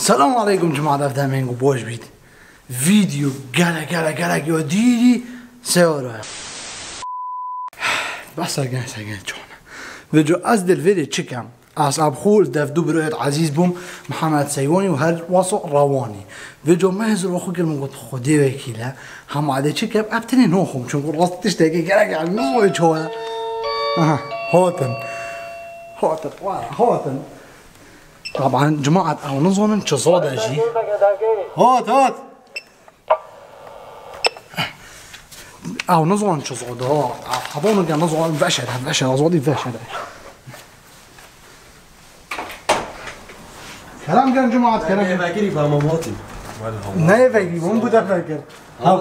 السلام عليكم جماعة أفدامين وبوش بيت فيديو قالا يوديلي سيارة بس ساقين جونا فيديو أزد الفيديو تشيكم أصحاب خول داف دوبرويت عزيز بوم محمد سيواني وهل واسو رواني فيديو ما هزر وخوك المقود خودي وكيلا هم عادي تشيكم أبتني نوخم شنقول راس تشتاقي قالا نوي جوانا هوتن طبعا جماعة أو نظن شصادة شي هات أو نظن شصادة حضون كان نظن فشل أصواتي فشل كلام كان جماعة كلام أنا فاكر فهم موتي نه فاكر مو بوده فاكر ها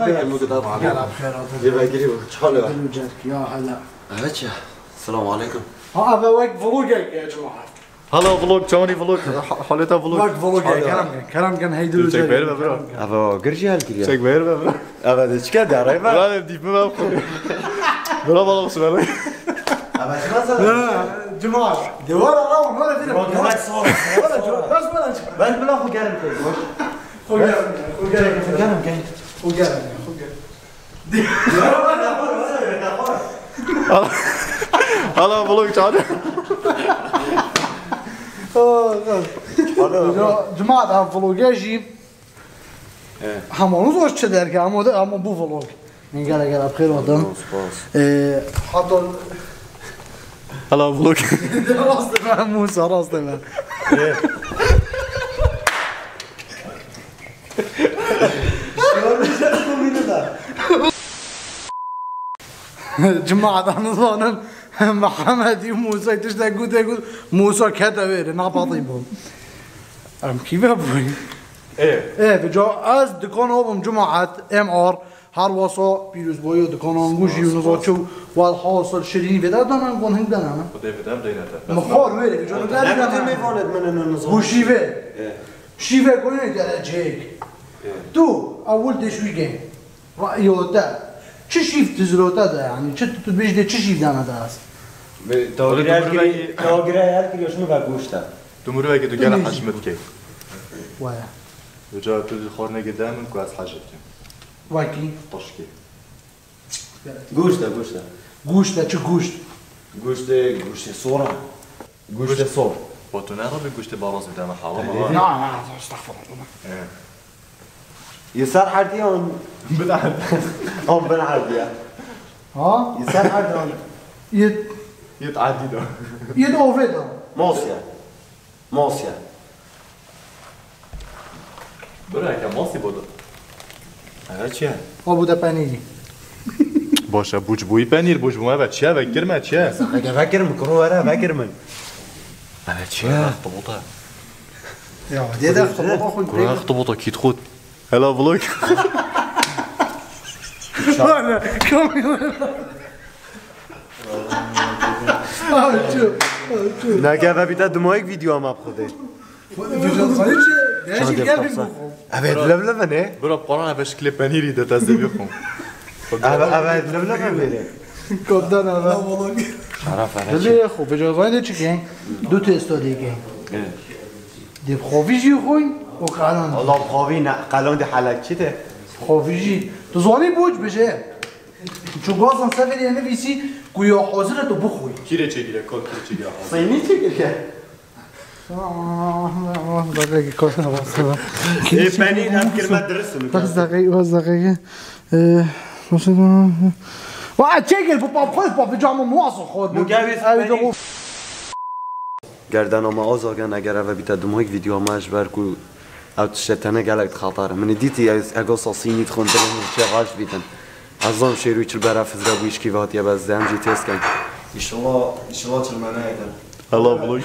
فاكر شحال يا هلا هاتشا السلام عليكم هذا وقت فلوقك يا جماعة هلا فلوق توني فلوق حالتها فلوق وقت فلوقك كلام كان هيدو تشيك بير برو أبا قرجي هالكريا تشيك بير برو أبا ده شكل داري ما لا ديب ما برو والله بس بالي أبا شو مثلا جماعة دوار روح ولا فيلم هناك صورة بس ولا بس بلا خو قارن هلا فلوق تعال جماعة فلوقاجي همون روز چه درک همون بو فلوق این گله بخیر آدم حتی هلا فلوق راست من موسی راست من جماعة أنا ظانن محمد وموسى تقول موسى كتبه نابطيبهم أم كيف أبوي؟ إيه بجو از دکان آبم جماعت MR هر واسا پیروز باید دکان آنگوشی و نزاچو و حاصل شیرینی بده دارن گون هنگ دارن مخار ویره بجو شیوه شیوه کنی داره جیک تو اول دشویگه و یوتا چه شیفت زلوتا ده یعنی چه تو بیشتر چه شیفت دانه است تاگره هالكريا شنو بقوشته تمرو اگه تو گله حجمت کی واه وجا تو خورنه قدام كو از حاجت واکی طشكي قوشته گوشت چه گوشت قوشته صورة قوشته صور وتو نعرف گوشت باراز بدم حرام نه استغفر الله يسار حردي اون بدعم اون بن حردي ها يسار حردي اون يتعدي ده ید اوفیدا موسيا برا که ماسی بود هذا چیه؟ بوده پنیری باشه بوج بوی پنیر بوج بوی و چیه و گرمه چیه فاكر مكرو ورا فاكر من هذا چیه؟ اخطبوطه یا دیده اخطبوطه خود كره اخطبوطه كيت خود هلا فلوق انا نگه و بیتا دمایک ویدیو هم بخوده اوید لبلبه نه؟ برا قرآن بش کلیپ پنیری ده تازه بیخون اوید لبلبه بره کدن انا شرف دلی خوب به جای چی کن دو تا استادی کن دی خویجی خوی و قلان الله بخوابی نه قلان دی حلق چی ده؟ خویجی تو زانی بوج بشه چون گازم سفری نویسی گویا حاضر تو بخوی کیره چگیره کل کیره چگیره صینی چی که؟ دقیقه کار نواسته ای پنیر هم کلمه درسته بس دقیقه واه چگل بابا خود بابا جامو مواصل خود گردن ما آزاگن اگر او بیتا دمایک ویدیو ما اجبر کو او تشتنه گلک خطره من دیتی اگه ساسینی تخون دلم چه غاش بیتن ازم شیروی چل برف زرا بویش کی وقتی باز دم جی تست کن ایشالله چل منه ایدن هلا فلوق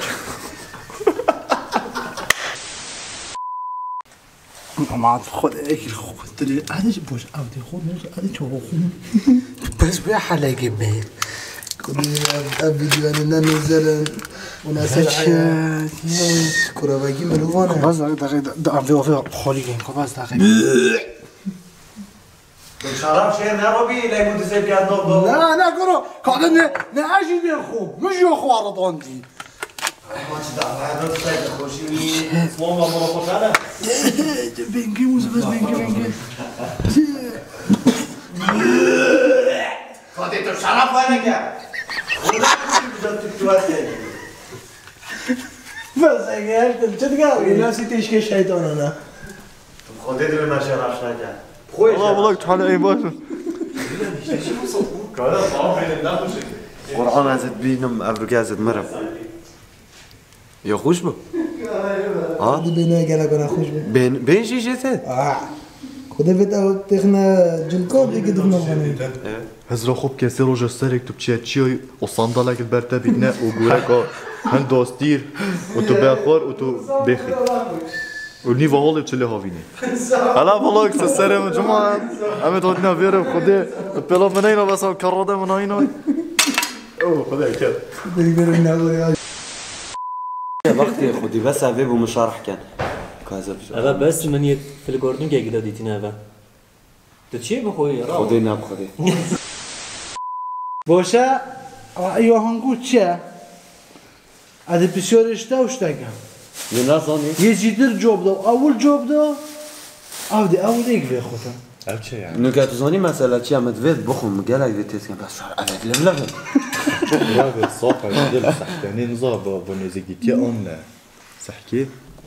ما خود اكل خود تري هذا بوش اودي خود موز هذا شو خود بس بحلقه بيت كنا فيديو انا ننزل وناسل عيا كره باقي ملوانه بس دقيقه في خالي كان بس دقيقه شراب شيء نروبي لا يكون تسيب يا دور لا كرو قاعد نعيش خوب مش يا خوارط عندي بینگی موزه بس بینگی خودت تو شرف نکرد بس اگر چه دیگه ناسی تشکیل شیطانانه خودت رو نشرفش نکرد والله تعال اي باش قرآن ازت بینم ابروگی ازت مرم یا خوش بو دي بينا قال انا خوش بين شي جيتت خدا بتا تخنا جلكوب ديك دخنا غني هزرا خوب كسي روجا سرك تو تشي وصندلك البرتا بيتنا وغوركا هن دوستير وتو باخور وتو بخي والنيفا هولي تشلي هافيني هلا والله السلام يا جماعه عم تودنا فيرو خدي البلا منين بس الكروده منين اوه خدي كده بيقولنا وقتی خودی بس اوه بو مشارح کن کازا اوه بس من یه فیلگوردون که گیدا دیتین اوه تو چیه بخوری؟ خودی نب خودی باشه رأيو هنقول چه هذا بسيارش ده وش تاكم یه نزانی يجيدر جوب ده أول جوب ده أول إيك في خوتم او چه يعني نکات زانی مثلا چی هم دوید بخون مگلک ویتیس کن بس شار اوه لبلبه برافو الصاقة ديال السحكاني نزابا بونيزيكيتي اون سحكي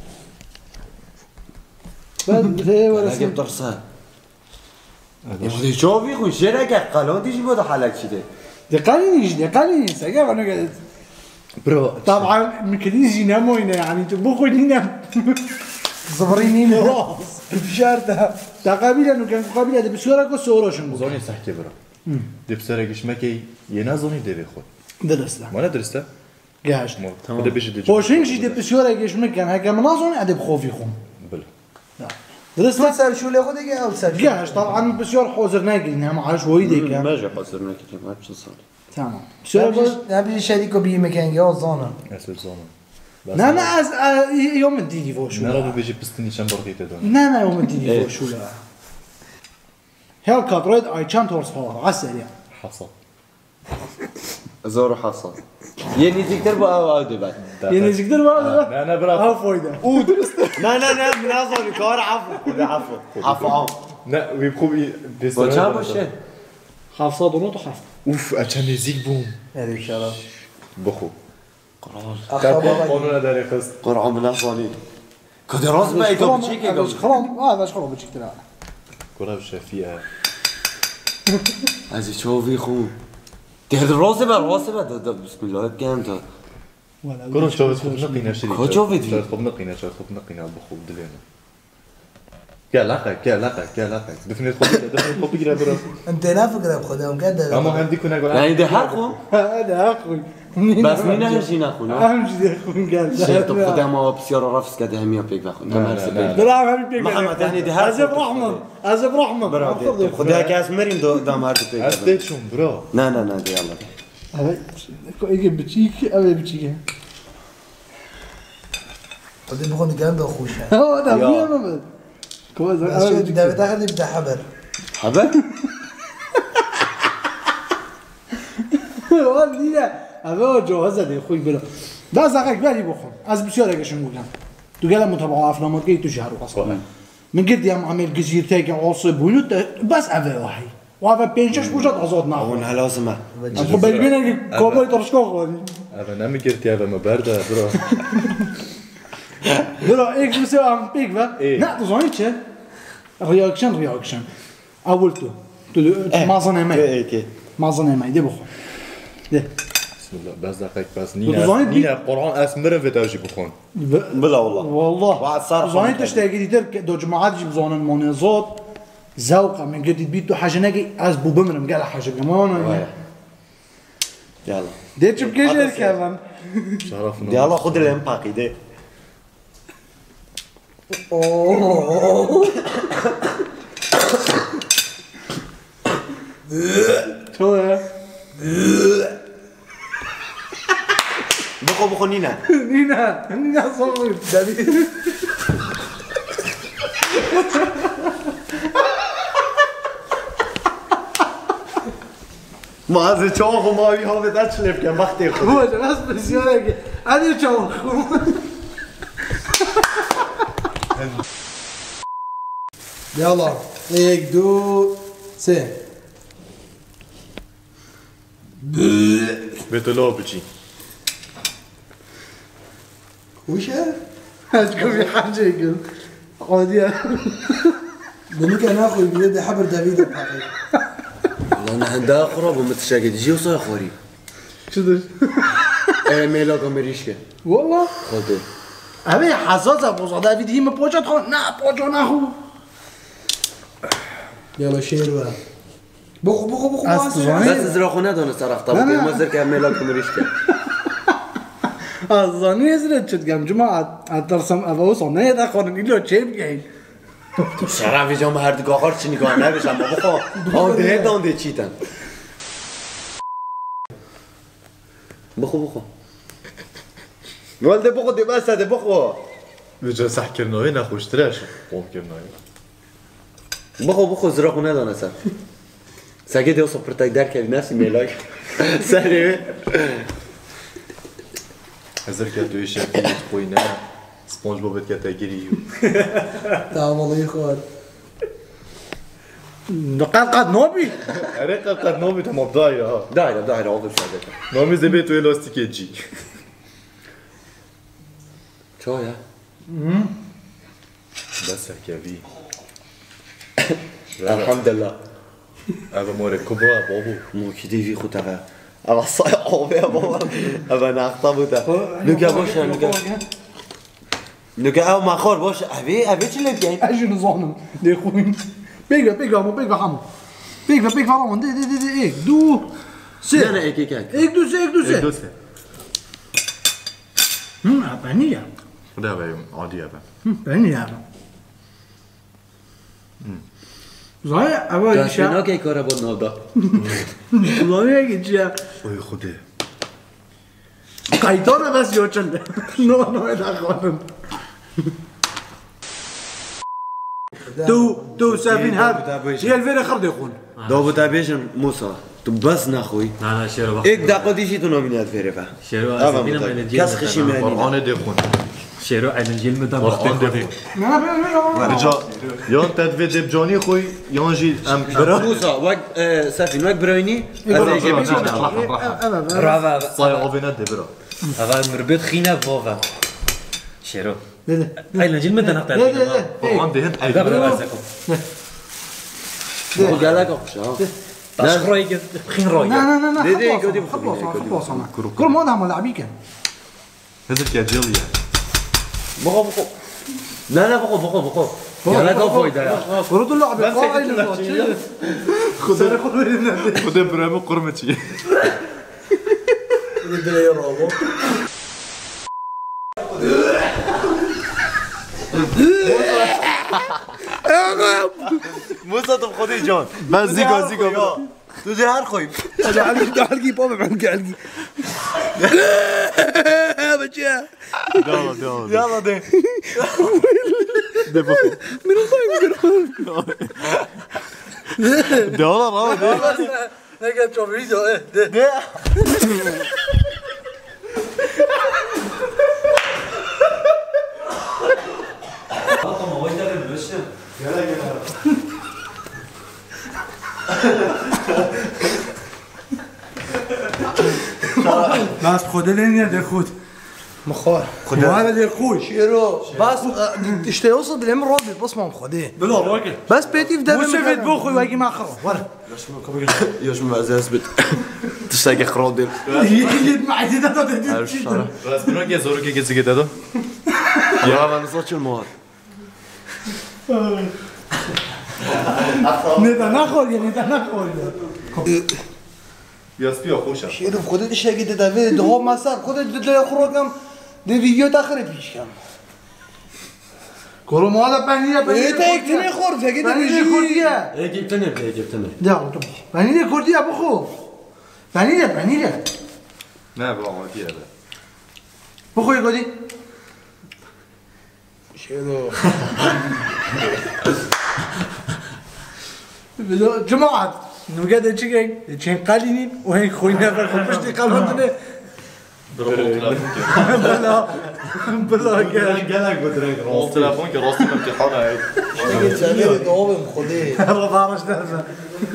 بعد هي ولا لگه بطرسه یه خودی چاوی خون شرکه قلان دیجی بوده حلق شده دقالينيش أجاب أنا قاعد برو طبعا ممكن يناموا هنا يعني تبغوا ينام صبريني راس الفشار ده قبيلة إنه كان قبيلة ده بسيارة كو سوراش نقول زوني سحكي برا دي بسرقش مكي ينا زوني ديري خود درسته ما درسته جاش خدا بيجي دي بوشينش دي بسيارة جيش مكان هكا مناظر عاد بخوفي خون بلا درسته سر شو اللي خدك او سر جاش طبعا بسيارة حوزر ناقل نعم عاش ويدك ماجه قصر نکتیم هر چه سال تمام بسيارة نبي شريكو بي مكان يا زانا اسف زونا لا از يوم الديني فوشو نرى بيجي بستني شن برقيته دون لا يوم الديني فوشو لا هل كاتريد اي كان تورس باور عسل حصل زور حصل یه نیزیکتر با او بعد يعني زقدر ما انا برا ها فايدة نه مناظر کار عفو لا ويبخو با چند باشه حافظة ونوت وحافظ اوف عشان يزيك بوم هذه ان شاء الله بخو قانون داري خص قرعه مناظري کدی راست با ایکا بچیکه گوش خرام هذا ايش خرام بتشكل كره شفيئه از چووی خون ده راسه بر بسم الله بگم تا كره شوت خب نقينا شري كوتشو فيديو. شوت خب نقينا بخو دلينا كلاقك دفني خب بيجرا برا انت لا فكره بخدهم كده اما عندي كنا یعنی قول ده حق خون هذا اخوي بس مين هنشي نخون اهم شيء اخوي قال شيء تو خدا ما بسیار رفس كده هميا بيك بخون تمام سبيل لا ما بيك محمد يعني ده عزب رحمه خدا كاس مريم دو مارد بيك هستيت شون برا نه ده يلا هذا يجي بتشيك ابي بتشيك خدي بخون جنب خوش هو ده بيعمل كويس بس شو ده بتاخذ بتاع حبر حبر والله هذا جوازه دي اخوي بلا ده زاقك بالي بخون از بسيارة ايش نقول تو قال متابعة افلامات كي تجهر وقصة من قد يوم عمل جزيرة تاعك عاصب ونوت بس افا واحد وافا بينشش بوجات ازود ناخذ هون لازمه اخو بالبينا كوباي ترشكو خوني هذا نامي قلت يا ما بارده برا بلا ايش بسوي عم بيك با لا تظني تشي رياكشن اولتو ما ظني ما ما ظني ما دي بخون ده بسم الله بس دقيق بس وتظني دي- نينا قرآن اسمر في توجي بخون بلا والله والله واحد صار ظني تشتاقي دير دو جماعات جيب زون المونيزات ذوقه من قد بيتو حاجه ناقي از بو بمرم قال حاجه كمان يلا ديت شوف كيش كمان شرفنا يلا خد الامباكي ده شو ده بخو نينا نينا صور دبي ما از چاق و ماوی ها به دست شلف کن وقتی خود هو بس بسيارة هذه شو يلا 1 2 3 بيتلو بجي وشه؟ هتكون في حاجة يقول عادية بنيك انا اخوي بيد حبر دافيد الحقيقة والله انا عندها اقرب ومتشاقد جي وصاي خوري شو ده؟ ميلاك امريشكا والله خاطر أبي حساسة بوصا دافيد هي مبوجة تخون نا بوجة ناخو يلا شيروا بخو أصلاً. بس زراخونه دون صراحه طب لا. ما زرك ميلاك امريشكا أظن يزرد شد قام جماعة أترسم أبوصا نيد أخوان إلو شيب جاي شرع في جام هر دو آخر چی نگاه نبیشم اما بخوا آنده دانده چیتن بخو والده بخو دی بسده بخو بجا صح كرناوي نخوش تراش قوم كرناوي بخو زراخو ندانه سر سگه دیو سپرتاک در کردی نفسی میلاک سره هزر كاتو يشاكي خوينا سبونج بوب كاتاجري تعال والله اخوان نقال قد نوبي ريقا قد نومي تمام دايرة دايره عضو شده نومي زبيتو الاستيكي جي چایا بس كافي الحمدلله هذا موري كبرى بابو مو کی دیوی خود اما صای آبه بابا اما نخطا بوده نگه باشه نگه او مخور باشه اوه چی لبگین أجي نظامهم دي خوين بيقى حمو بيقى فرمان دي إيك دو سي نه ایکی که إيك دو سي دوسه بانية ده بقى عادي هذا بانية صحيح أبا داشتینا يشاء که کاره بود نابدا صحيح يجي اوه خوده قايتانا بس يوچل نو يدخلن تو سافين هذا هي الفيرة خرد يخون دو بوده بیشن موسا تو بس نخوی نه شیرو بخ ایک دقیقه دیشی تو نامینیت فیره فا شیرو از بینم این جیل کس خشی میانی قرآن دخون شیرو این جیل مدام وقتين دخون رجع يون تدفي دب جوني خوي يون جي ام برا موسا وقت سافین وقت براینی از ایجا بیشن راوا صاي اوفينا دبرا اول مربط خینه واوا شیرو این جیل مدام نقطه قرآن دهن اي قبل ارزقم بخو گلک آخوش تاش روی خین روی لا دي- دي- خلاص دي- خلاص كل ما نعمل لعبيك هذا كاجيليا بخو نه بخو گلک آفایده یا ورد اللعبة قائل خذ خذ برامو قرمتي ندري رابو موسا تو خودی جان بس زيكو تو جه هر خوی تعالي بابا معك علقي بجا یالا ده من الله دولار اه نقدر تشوف فيديو ايه بس خده لين يد خود مخار وهذا اللي يخوش شيرو بس اشتي يوصل بالهم الرابط بس ما مخديه بلا راجل بس بيتي في مو سيفيت بوخي واجي ما خرب ولا یاش معزز بد تشتاق خرادل يد معي ده بس بنا كي زورو كي كي دادو یا من صوت المواد ندا نخور يعني ندا نخور ياسبي خوشا شيرو خودت اشتي كده ده ده مثلا خودت ده خروجم ده فيديو تاخر پیش کم كورو ما هذا بانيلا ايه تاكتني خور فكده بانيلا كردية جبتنه لا بانيلا كردية بخو بانيلا لا بابا ما فيها هذا بخو يقولي شيرو جماعة نوجد تشيكين تشين قالينين وهي خوينا في الخبز دي قالوا بلا گلک بدرنگ راست تلفن که راستی امتحان هاید دیگه چه دوام خوده رو دارش درزه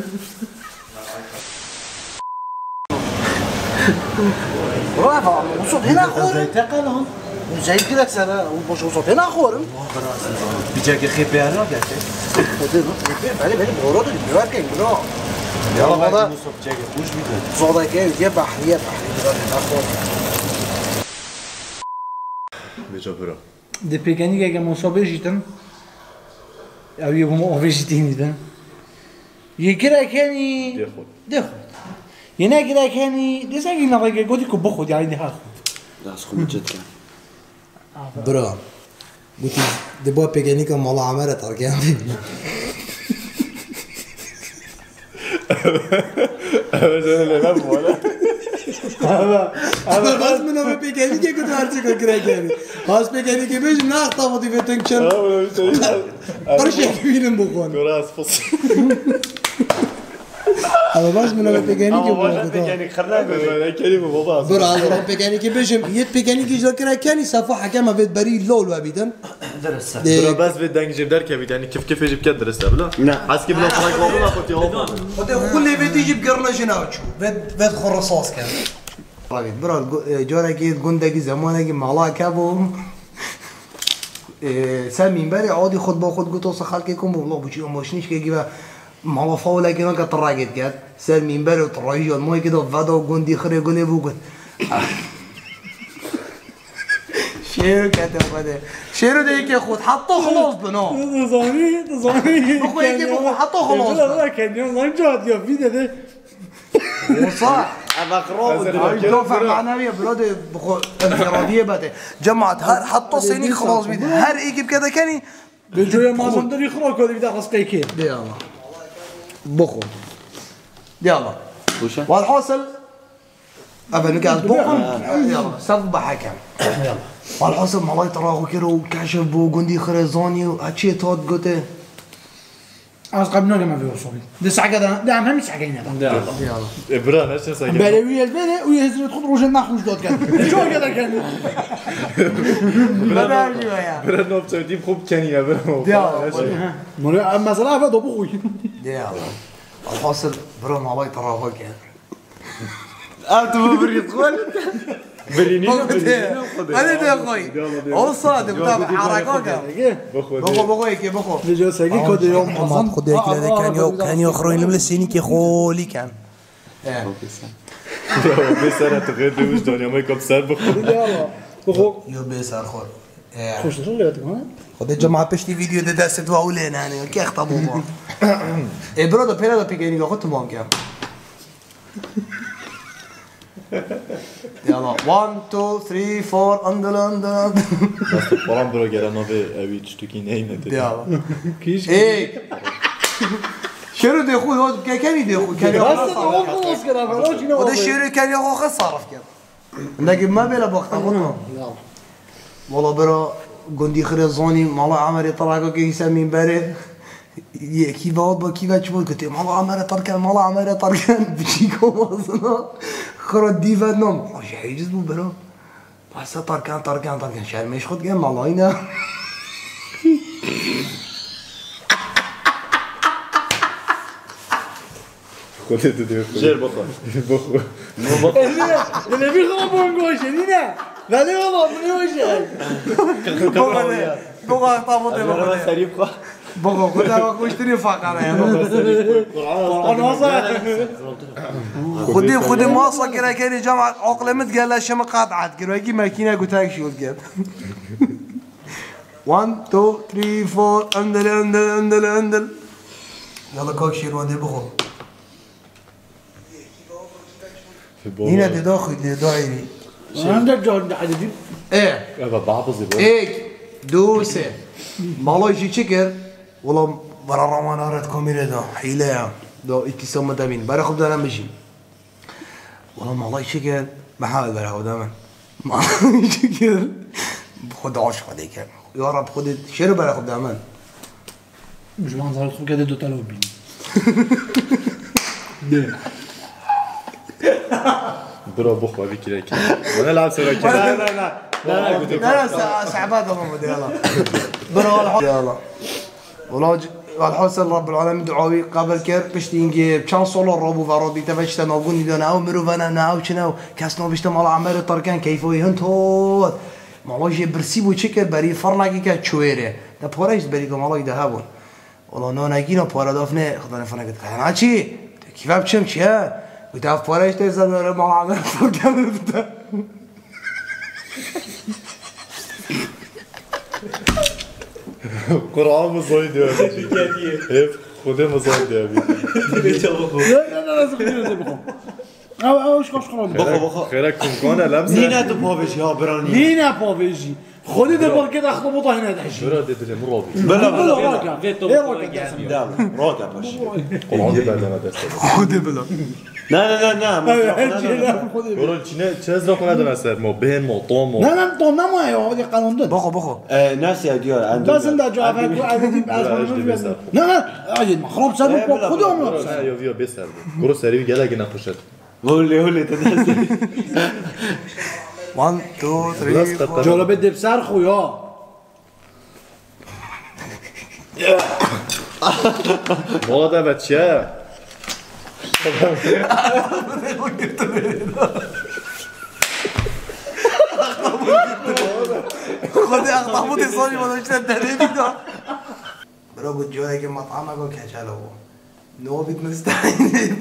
رافع وصوت هنا خور تقلهم زي كده سنه وصوت هنا خور بیچه که خیلی بیاره گشته بله بورود البيوت كان جرا یالا والله. باید موسا بیچه که خوش بیده صودا كان يا بحريه هنا خور بیچه برا ده پیکنی که اگه مسابقه جیتن او یه بوم آوه جیتین دیدن یکی را کنی ده خود یه نگی را کنی ده سنگی نقا که گودی که بخود یعنی ده خود دست خود جد کن برا قلت دبا بيجانيكا مالا عمارة تركيان بس منو بيجانيكا كنت هرتي كراكاني بس بيجانيكا بيج ناقطة ودي في تنكشن برشا كبيرين بخون راس فصل هذا بس منو بيجانيكا بخون يعني خرنا كلمة بابا برا هذا بيجانيكا بيجم يد بيجانيكا جا كراكاني صفحة كما بيت بري لول وابيدن برا بس في دنگ جيب در كبيد يعني كيف يجيب كده درسته بلا لا. حس كيف لو فرق والله اخوتي هو كل بيت يجيب قرنا جناوتشو بيت خرصاص كان برا جورا كيد قندقي زمانك مالا كابو سامين بري عادي خد باخد قلت وصل خالكم والله بجي ماشنيش كي جيبها مالا فاولا كنا كطراقت كات سامين بري وطراجي الماي كده فادا وقندي خري قولي بوقت شيرو كاتب هذا شيرو ده يجي خد حطه خلاص بنا زانی بخو يجي بخو حطه خلاص لا كان يوم زان جاد يا فيديو ده صح دافع معنوية بلاد بخو انفرادية بده جمعت حطه صيني خلاص بيده هر ايجي بكذا كاني بجوی مازن داری خورا کردی بیده قصقی که يلا بخو يلا وشه؟ والحاصل ابى نقعد بخو يلا سب بحكم يلا والحاصل مالي تراغو كيرو وكاشف بو قندي خريزاني وهاتشي تود قوته از قبل نگم ما وصولی ده سعی ده هم همی سعی نده يلا برا نشته ساكن بلوی البله و یه خود روش نخوش داد کرد چون کده کرد بدأ وياه برا نوب توديم خوب كاني يا برا يلا من مثلا هذا دو بخوی يلا الحاصل برو مالي تراغو كان انتو بريد خول بريني انا ده اخوي هو صادق متابع حركاته بخو هيك بخو لجو سعی کد یوم ما خد هيك لهذا كان يخرين من السيني كي خولي كان بس انا تغير دوش دنيا ما يكب سر بخو بخو يو بيسار خور خوش شو لقيت كمان خد الجماعة بشتي فيديو ده دست واولين يعني كي اخطبوا ما ايه برادو بيرادو بيجيني خدت مام كام يلا 1 2 3 4 اندل بس برام برو گرا نوبه اوی چتوکی نینه يلا کیش ايه شنو دي اخوي هو كان يدي اخوي كان بس خلاص كده فراش وده الشيري كان ياخذ صرف كده لكن ما بلا وقت والله برا قندي خريزوني مالا عمري طلع كي يسمين بره كيف هو كيف تشوف قلت مالا عمري طركان مالا عمري طركان بيجيكم اصلا خرج ديفا نوم مش هيجز مو برا بس طركان شهر ما يشخط جيم مالاينا كنت تدي جير بخو اللي بيخرب بونجوش هنا لا والله من وجهك بغا طابطي بغا سريب خو بغا كنت اشتري فقره يا خدي ماصه كده كان جامعه عقله مت قال له شم قاطعت كده يجي ماكينه قلت لك شو قال 1 2 3 4 اندل يلا كوك شيرون دي بخو هنا دي داخل دي داعي عندك جون حديد ايه يا بعبز ايك دوسه مالو يجي شكر والله برا رمانارات كوميرا دا حيلة دا إيكي سوما دامين برا خب دانا مشي والله مالو شكر بحاول برا خب داما مالو شكر خد عاش خديك يا رب خد شيرو برا خب داما مش منظر خو كده 2000 بين برا بخ ما بيكي لك وانا العب سراكي لا سعبات الله مدي يلا برا يلا ولا والحسن رب العالمين دعوي قبل كير بشتينجي كان صلوا الرب وفرودي تفشت نقول دون او مروفنا ناو شنو كاسنو بشت مال عمر طركان كيفو يهنتو مالوجي برسيبو تشكر بري فرناكي كتشويره ده بوريش بري مالوي دهابون والله نو ناكينو بورا دافنه خدنا فرناكت انا چی كيف بچم چه وتعرف بوريش تزن مال عمر طركان قرآن مزايد يا بيجي هيف خده مزايد يا بيجي لا زخمينه بخو او ايش بخو خيرك تمكانه لمسه نينا تو بابش يا براني نينا بوفيجي خذي دبر كده اخذ بطه هنا دحشي برا دي مرابي بلا راكع فيتو دام راكع باش قرآن دي بعد انا دست خذي بلا لا برا چه از راكو ندن اثر ما بين ما طوم لا طوم ما هي هذه قانون ده بخو ناس يا ديار عندهم بس انت جوابك لا اجل مخروب سبب خذهم يا فيا بيسر برو سريع جدا اگه نخوشت هولي تنزل 1 2 3 جولا بدي بصرخوا يا والله ده بچه خذي اخطبوطي صاري ما دشت الدريبي ده برا بود جایی که مطعم اگه کچل هو نو بيت مستعين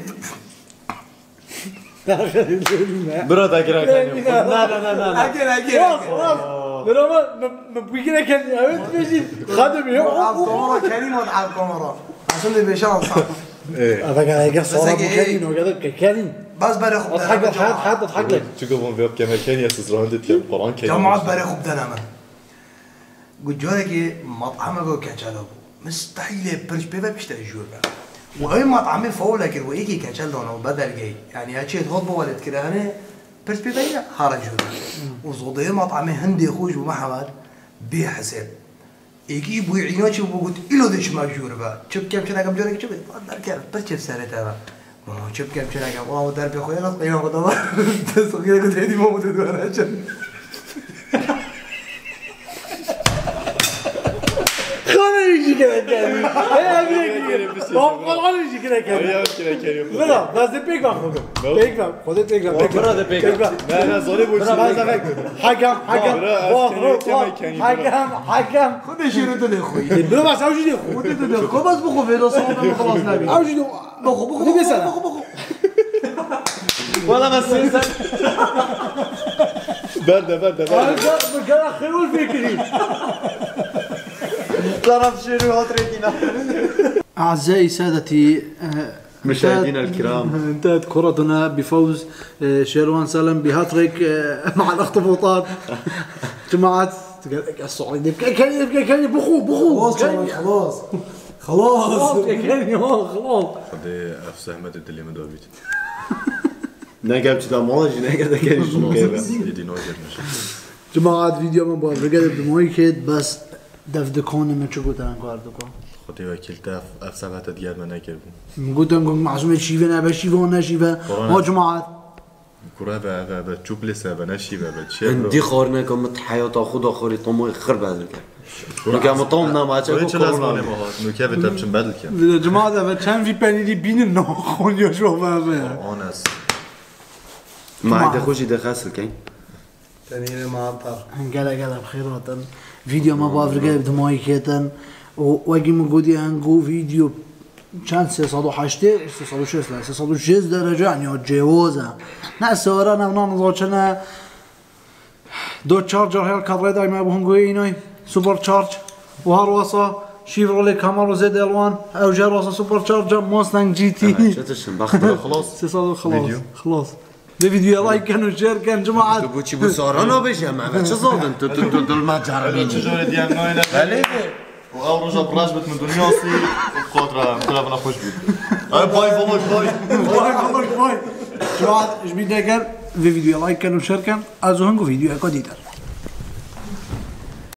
برا تاكل لا اجل برا ما بيجي لك بيجي خدم يوم الكاميرا كريم وضع الكاميرا عشان اللي بيشان صح هذا كان يقصر كريم وكذا كريم بس بري خب حد اضحك لك شو قبل بيب كما كان ياسس راندت كان قرآن كان جماعة بري خب دنما قلت جاري مطعم اگه کچل هو مستحيل برش بيبا بيشتري جوربا واي مطعم فوق لكن ويجي كچل دونه وبدل جاي يعني هاتشي تغضبه ولد كده هنا برش بيبا خارج جوربا وصديه مطعم هندي خوش ومحمد بحساب يجي بو عيناتي وبقول إلو دش ما جوربا شوف كم شنا كم جورك شوف در كيف برش سنتها ما شوف كم شنا كم والله در بخويا لا قيمة قدام صغيرة قلت هدي ما مدد وانا عشان يجي كذا كريم والله يجي كذا كريم لا بس بيك باخذ بيك باخذ خذ بيك باخذ لا ظالم وش حكم خذ شيء رد لي اخوي بلا بس اوجي لي اخوي خذ بس بخو في راسه خلاص نبي اوجي لي بخو والله بس برده كان خيول فكري طرف شنو هاتريكينا أعزائي سادتي مشاهدينا الكرام انتهت كرتنا بفوز شيروان سالم بهاتريك مع الاخطبوطات جماعة الصعيد كان بخو خلاص خدي افسه مدد اللي مدابيت نقابت دا ماجي نقابت كان شنو يدي نوجر مش جماعة فيديو من بعد رجعت بمويكد بس دفدكون من شو قلت أنا قاردكوا خدي وكيلتا افسه هات ديار ما نكرب قلت لهم معصومة شيفنا بشيفه ونشيفه ما جماعة كره بتشوف لسه بنشي بتشيل دي خورنا كم حياة تاخذ آخری طموح خرب هذا نكمل طمنا ما چه لازمه ما نوكيا بتبچن بدل كان جماعة كان في بني بين ناخون يا شو فاهم آنس ما عاد خوشي دخل كين تاني ما عطر قال بخيرات فيديو ما بعرف رجع بدموي كيتن واجي موجودي هنجو فيديو كان 306 درجة يعني جوازه ناس ورانا ونضوجنا دو تشارجر هيل كابري دايما بهنجوينوي سوبر تشارج وهروسا شيفرولي كامارو زد الوان او جروسا سوبر تشارجر موستانج جي تي شتشن باخذ خلاص خلاص ده فيديو لايك كانوا شير كان جماعة تبوشي بصارنا بجماعة شو صادن دول ما جربين شجرة ديال نوينا وأول رجع براشبت من دنياسي وقدرة كلنا خوش بيت باي جماعة ايش بدي اقول في فيديو لايك كانوا شير كان ازو هنقو فيديو اكو ديتر